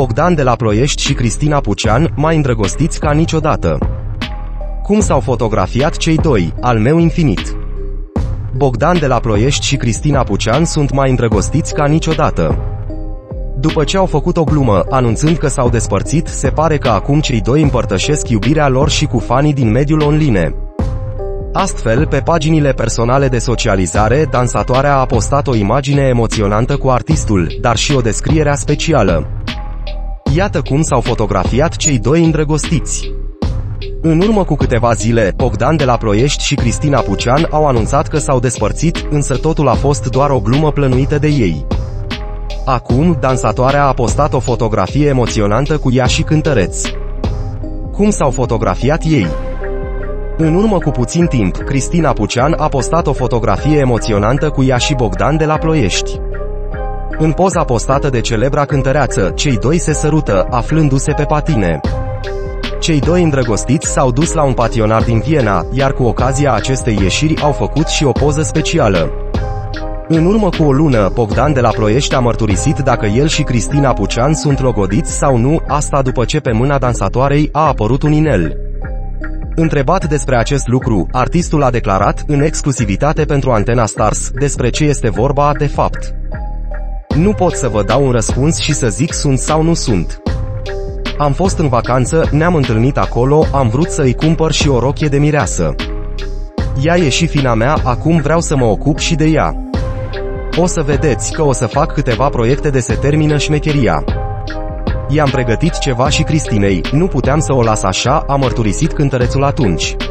Bogdan de la Ploiești și Cristina Pucean, mai îndrăgostiți ca niciodată. Cum s-au fotografiat cei doi, al meu infinit. Bogdan de la Ploiești și Cristina Pucean sunt mai îndrăgostiți ca niciodată. După ce au făcut o glumă, anunțând că s-au despărțit, se pare că acum cei doi împărtășesc iubirea lor și cu fanii din mediul online. Astfel, pe paginile personale de socializare, dansatoarea a postat o imagine emoționantă cu artistul, dar și o descriere specială. Iată cum s-au fotografiat cei doi îndrăgostiți. În urmă cu câteva zile, Bogdan de la Ploiești și Cristina Pucean au anunțat că s-au despărțit, însă totul a fost doar o glumă plănuită de ei. Acum, dansatoarea a postat o fotografie emoționantă cu ea și cântăreț. Cum s-au fotografiat ei? În urmă cu puțin timp, Cristina Pucean a postat o fotografie emoționantă cu ea și Bogdan de la Ploiești. În poza postată de celebra cântăreață, cei doi se sărută, aflându-se pe patine. Cei doi îndrăgostiți s-au dus la un pasionar din Viena, iar cu ocazia acestei ieșiri au făcut și o poză specială. În urmă cu o lună, Bogdan de la Ploiești a mărturisit dacă el și Cristina Pucean sunt logodiți sau nu, asta după ce pe mâna dansatoarei a apărut un inel. Întrebat despre acest lucru, artistul a declarat, în exclusivitate pentru Antena Stars, despre ce este vorba de fapt. Nu pot să vă dau un răspuns și să zic sunt sau nu sunt. Am fost în vacanță, ne-am întâlnit acolo, am vrut să îi cumpăr și o rochie de mireasă. Ea e și fina mea, acum vreau să mă ocup și de ea. O să vedeți că o să fac câteva proiecte de se termină șmecheria. I-am pregătit ceva și Cristinei, nu puteam să o las așa, a mărturisit cântărețul atunci.